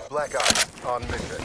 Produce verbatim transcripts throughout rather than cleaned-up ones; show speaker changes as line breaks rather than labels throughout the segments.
Black Ops on mission.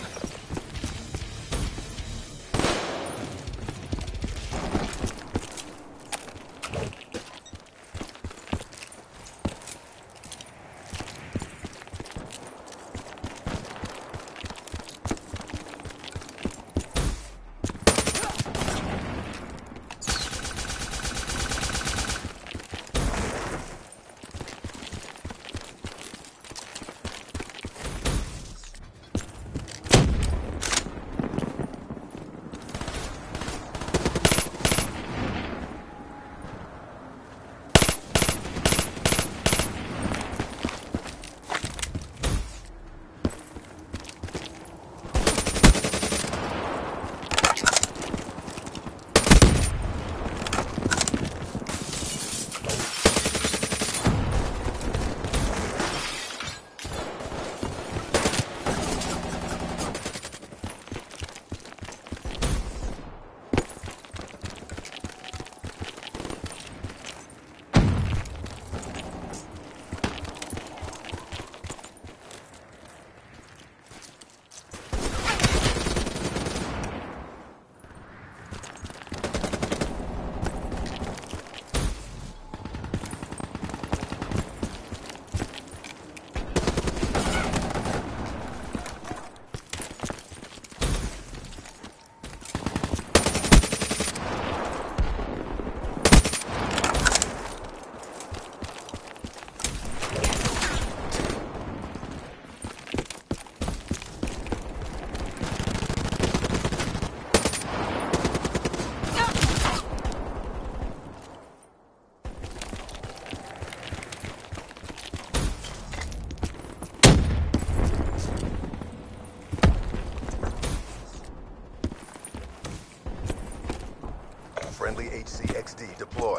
Friendly H C X D deployed.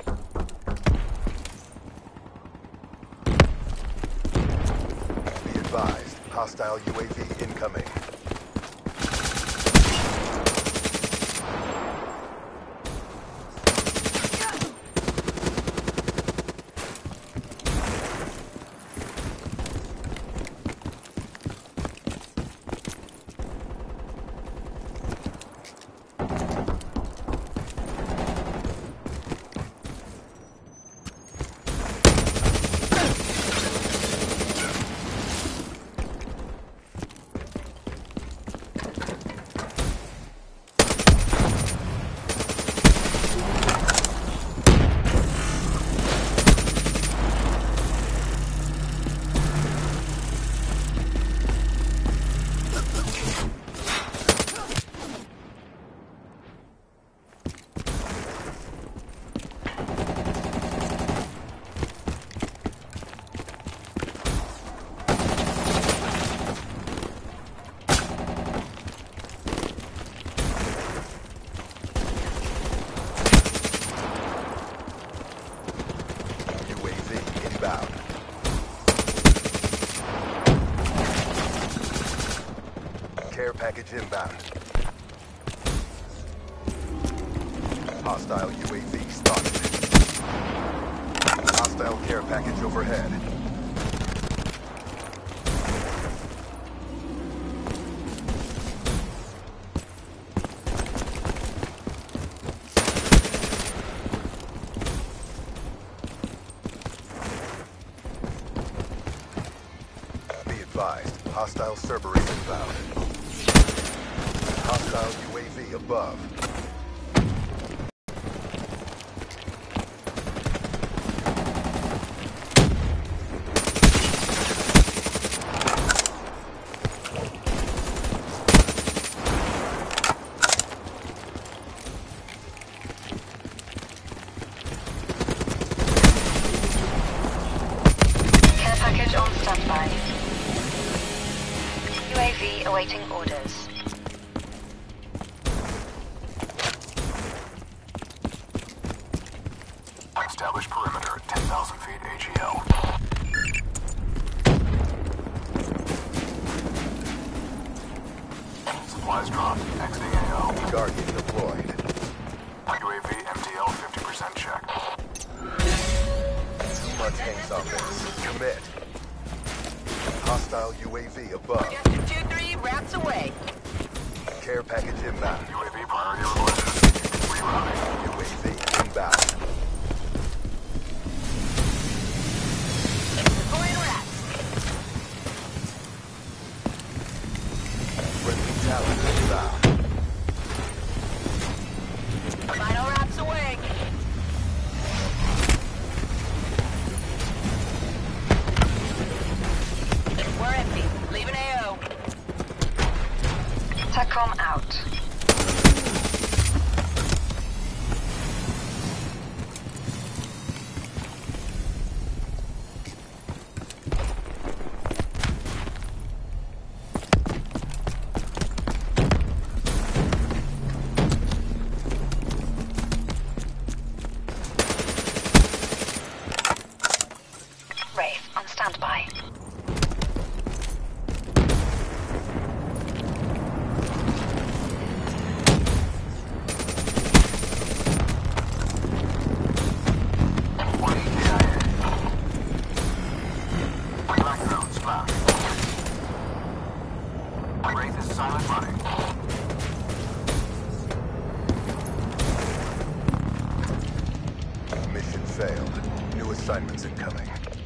Be advised, hostile U A V incoming. Care package inbound. Hostile U A V spotted. Hostile care package overhead. Be advised, hostile Cerberus inbound. Hostile U A V above.
Care package on standby. U A V awaiting orders.
Establish perimeter at ten thousand feet A G L. Supplies dropped. Exiting A O.
Guardian deployed.
U A V M T L fifty percent check.
Too much hangs on this. Commit. Hostile U A V above.
Suggestion two three wraps away.
Care package inbound.
U A V priority requested. Rerouting.
U A V inbound.
Deploying rats.
Friendly talent inbound.
Final wraps away. We're empty. Leaving A O.
TACOM out. Wraith on standby.
One E K I A. Black zone splash. Wraith is silent running.
Mission failed. New assignments incoming.